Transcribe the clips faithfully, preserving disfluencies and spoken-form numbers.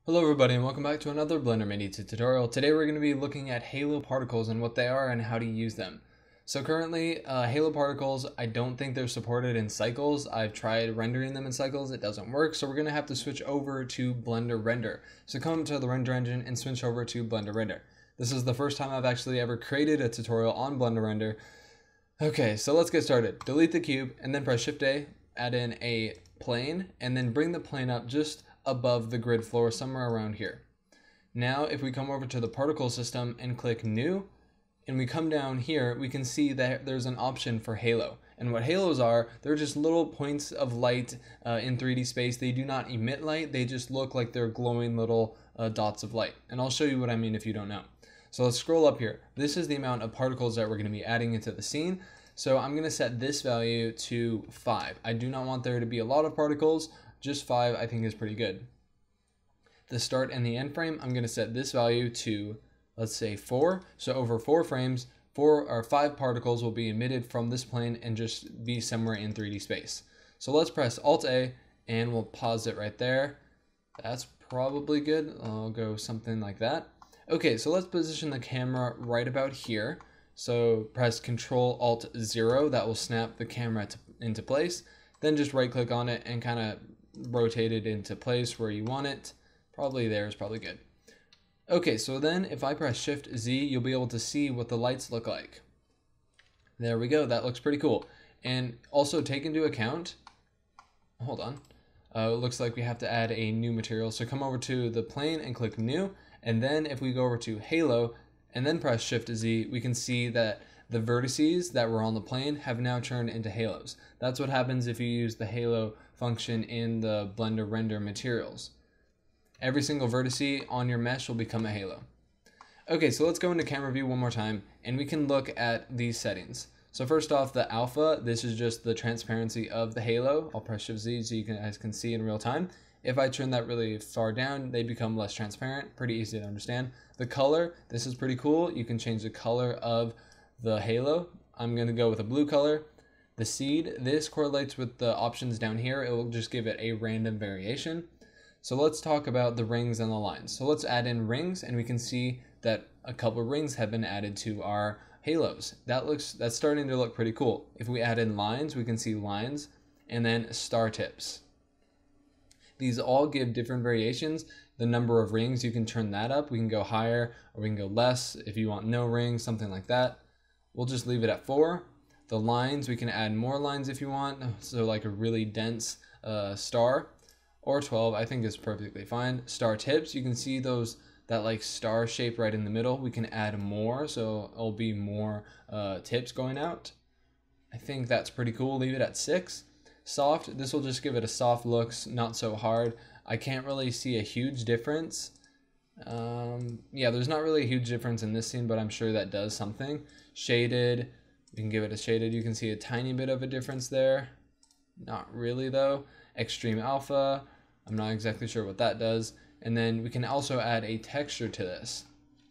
Hello everybody and welcome back to another Blender Mini tutorial. Today we're going to be looking at halo particles and what they are and how to use them. So currently uh, halo particles, I don't think they're supported in Cycles. I've tried rendering them in Cycles, it doesn't work, so we're going to have to switch over to Blender Render. So come to the render engine and switch over to Blender Render. This is the first time I've actually ever created a tutorial on Blender Render. Okay, so let's get started. Delete the cube and then press Shift A, add in a plane, and then bring the plane up just above the grid floor somewhere around here. Now if we come over to the particle system and click new and we come down here, we can see that there's an option for halo. And what halos are, they're just little points of light uh, in three D space. They do not emit light, they just look like they're glowing little uh, dots of light. And I'll show you what I mean if you don't know. So let's scroll up here. This is the amount of particles that we're going to be adding into the scene. So I'm going to set this value to five. I do not want there to be a lot of particles. Just five I think is pretty good. The start and the end frame, I'm going to set this value to, let's say, four. So over four frames, four or five particles will be emitted from this plane and just be somewhere in three D space. So let's press Alt A and we'll pause it right there. That's probably good. I'll go something like that. Okay, so let's position the camera right about here. So press Control Alt zero, that will snap the camera to, into place. Then just right click on it and kind of rotate it into place where you want it. Probably there is probably good. Okay, so then if I press Shift Z, you'll be able to see what the lights look like. There we go, that looks pretty cool. And also take into account, hold on, uh, it looks like we have to add a new material. So come over to the plane and click new. And then if we go over to halo and then press Shift Z, we can see that the vertices that were on the plane have now turned into halos. That's what happens if you use the halo function in the Blender Render materials. Every single vertice on your mesh will become a halo. Okay, so let's go into camera view one more time and we can look at these settings. So first off, the alpha, this is just the transparency of the halo. I'll press Shift Z so you guys can see in real time. If I turn that really far down, they become less transparent, pretty easy to understand. The color, this is pretty cool. You can change the color of the halo. I'm gonna go with a blue color. The seed, this correlates with the options down here. It will just give it a random variation. So let's talk about the rings and the lines. So let's add in rings and we can see that a couple of rings have been added to our halos. That looks, that's starting to look pretty cool. If we add in lines, we can see lines and then star tips. These all give different variations. The number of rings, you can turn that up. We can go higher or we can go less if you want no rings, something like that. We'll just leave it at four. The lines, we can add more lines if you want. So like a really dense uh, star. Or twelve, I think is perfectly fine. Star tips, you can see those, that like star shape right in the middle. We can add more, so it'll be more uh, tips going out. I think that's pretty cool. Leave it at six. Soft, this will just give it a soft look, not so hard. I can't really see a huge difference. Um, yeah, there's not really a huge difference in this scene, but I'm sure that does something. Shaded, you can give it a shaded. You can see a tiny bit of a difference there. Not really though. Extreme alpha, I'm not exactly sure what that does. And then we can also add a texture to this.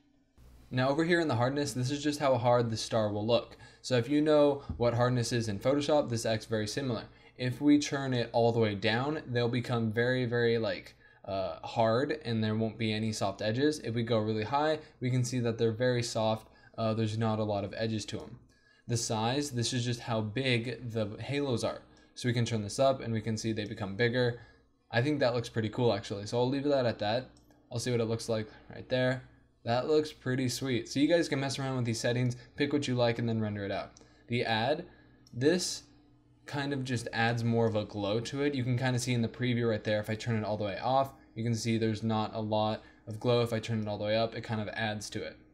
Now over here in the hardness, this is just how hard the star will look. So if you know what hardness is in Photoshop, this acts very similar. If we turn it all the way down, they'll become very, very like uh, hard and there won't be any soft edges. If we go really high, we can see that they're very soft. Uh, there's not a lot of edges to them. The size, this is just how big the halos are. So we can turn this up and we can see they become bigger. I think that looks pretty cool actually. So I'll leave that at that. I'll see what it looks like right there. That looks pretty sweet. So you guys can mess around with these settings, pick what you like and then render it out. The add, this kind of just adds more of a glow to it. You can kind of see in the preview right there, if I turn it all the way off, you can see there's not a lot of glow. If I turn it all the way up, it kind of adds to it.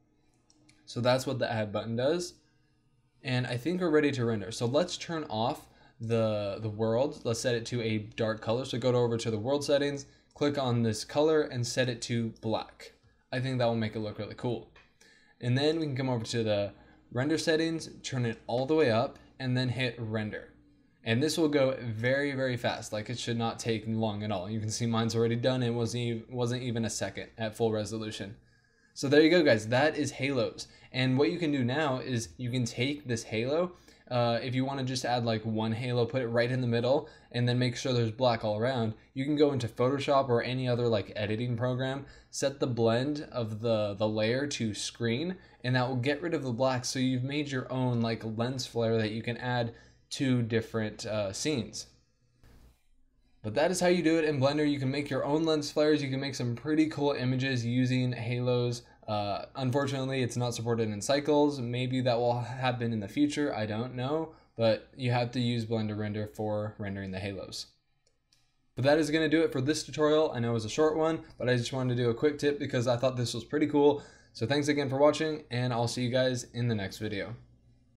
So that's what the add button does. And I think we're ready to render. So let's turn off the the world. Let's set it to a dark color. So go over to the world settings, click on this color and set it to black. I think that will make it look really cool. And then we can come over to the render settings, turn it all the way up and then hit render. And this will go very, very fast. Like it should not take long at all. You can see mine's already done. It wasn't even, wasn't even a second at full resolution. So there you go guys, that is halos. And what you can do now is you can take this halo uh, if you want to just add like one halo, put it right in the middle, and then make sure there's black all around, you can go into Photoshop or any other like editing program, set the blend of the, the layer to screen, and that will get rid of the black, so you've made your own like lens flare that you can add to different uh, scenes. But that is how you do it in Blender. You can make your own lens flares. You can make some pretty cool images using halos. Uh, unfortunately, it's not supported in Cycles. Maybe that will happen in the future. I don't know. But you have to use Blender Render for rendering the halos. But that is going to do it for this tutorial. I know it was a short one, but I just wanted to do a quick tip because I thought this was pretty cool. So thanks again for watching, and I'll see you guys in the next video.